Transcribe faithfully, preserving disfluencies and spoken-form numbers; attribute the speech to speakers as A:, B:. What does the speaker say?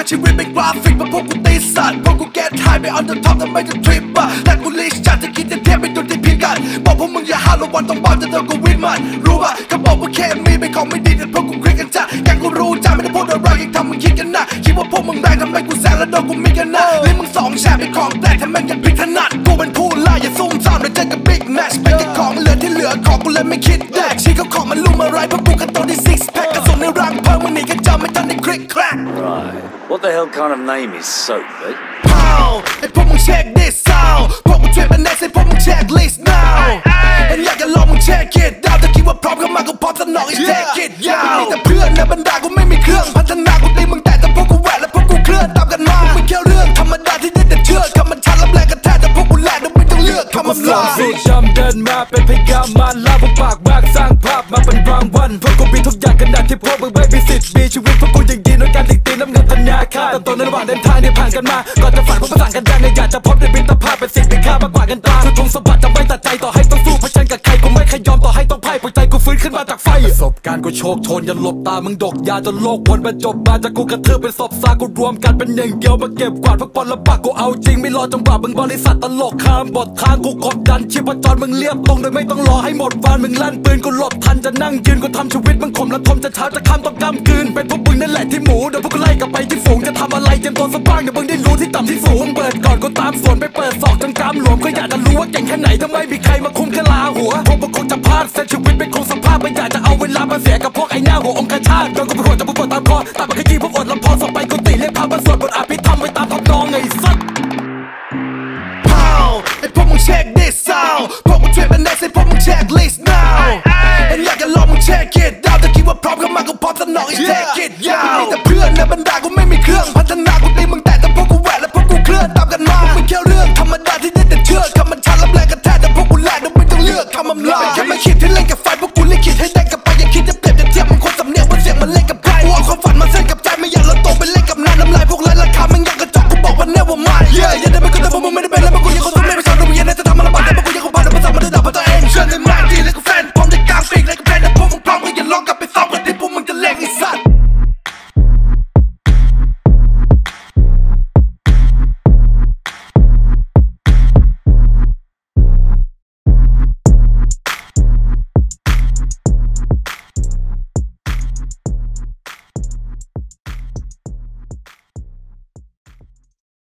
A: ชีวิตเป็นกราฟิกเพราะพวกกูตีสัตว์พวกกูแก้ทายไปออนเดอะท็อปทำไมจะทริปอะแต่กูลิชจัดจะคิดจะเทียบเป็นตัวที่พิกันบอกพวกมึงอย่าห้าววันต้องบอลจะเจอกูวินมันรู้ป่ะเขาบอกว่าแค่มีเป็นของไม่ดีแต่พวกกูคลิกกันจ้ะแกกูรู้จ้ะไม่ได้พูดอะไรยังทำมึงคิดกันนะคิดว่าพวกมึงแรงทำไมกูแซงแล้วโดนกูมีกันนะลิ้นมึงสองแฉเป็นของแตกทำไมยังพิถนัดกูเป็นผู้ล่าอย่าซุ่มซ่ามแล้วเจอกับบิ๊กแมชเป็นแค่ของเหลือที่เหลือของกูเลยไม่คิดแดกชี้เขาของมันลุ่มอะไรเพราะกูกันตัวที่ซิกแพคกระสุนในรังเพลิงมึงหนีกันจำไม่ทันในคลิกแครก
B: Right. What the hell kind of name is Soap, eh?
A: Pow! ไอ้พวกมึงเช็ค this out พวกมึงเทรดเป็น next ไอ้พวกมึงเช็ค list now เห็นอยากจะลองมึงเช็ค it out ถ้าคิดว่าพร้อมเข้ามาก็พร้อมสนอง is take it ยาวมีแต่เพื่อนในบรรดากูไม่มีเครื่องพัฒนากูตีมึงแต่แต่พวกกูแหวกและพวกกูเคลื่อนตามกันมาไม่แค่เรื่องธรรมดาที่ได้แต่เชื่อคำมันชัดรับแรงกระแทกแต่พวกกูแหลกแล้วไม่ต้องเลือกคำมันลา
C: สูตรจำเดินมาเป็นพยามาล่าพวกปากมากสร้างภาพมาเป็นรางวัลพวกกูมีทุกอย่างขนาดที่พวกมึงไม่มีสิทธิ์มีชีวิตพวกกูยังดีด้วยการติดตีน้ำเงินธนาคารแต่ตัวในระหว่างเดินทางที่ผ่านกันมาก่อนจะฝันพวกประสานกันได้อยากจะพบในมิตรภาพเป็นสิ่งมีค่ามากกว่ากันตาชุดทงสมบัติจะไม่ตัดใจต่อให้ต้องสู้เผชิญกับใครกูไม่เคยยอมต่อให้ต้องพ่ายหัวใจกูฟื้นขึ้นมาจากไฟประสบการณ์กูโชคโชนอย่าหลบตามึงดกยาจนโลกวนบรรจบมาจากกูกระเทือเป็นศพซากูรวมกันเป็นหนึ่งเดียวมาเก็บกวาดพวกปนละปากกูเอาจริงไม่รอจังหวะมึงบริษัทตลกข้ามบททางกูกดดันชีพจรมึงเรียบตรงโดยไม่ต้องรอให้หมดวันมึงลั่นปืนกูหลบทันจะนั่งยืนกูทำชีวิตมึงข่มและทมจะเช้าจะค่ำต้องกำกืนเป็นพวกมึงนั่นแหละที่หมูเดี๋ยวพวกกูไล่กลับไปที่ฝูงจะทำอะไรเตรียมตัวสะบ้างเดี๋ยวมึงได้รู้ที่ต่ำที่สูงเปิดก่อนกูตามสวนไปเปิดศอกจนกรามหลวมก็อยากจะรู้ว่าเก่งแค่ไหนทำไมมีใครมาคุมกะลาหัวพวกมึงคงจะพลาดเส้นชีวิตเป็นคงสภาพไม่อยากจะเอาเวลามาเสียกับพวกไอ้หน้าหัวองค์ชาติโดนกูปวดจะปวดตามคอตามมาขยี้พวกอดลำพอส่งไปกูตีเรียกพามาสวดบทอภิธรรมไปตามทำนองไอ้สัส
A: Pow! ไอ้พวกมึงเช็ค this out พวกมึงเทรดเป็น next ไอ้พวกมึงเช็ค list now เห็นอยากจะลองมึงเช็ค it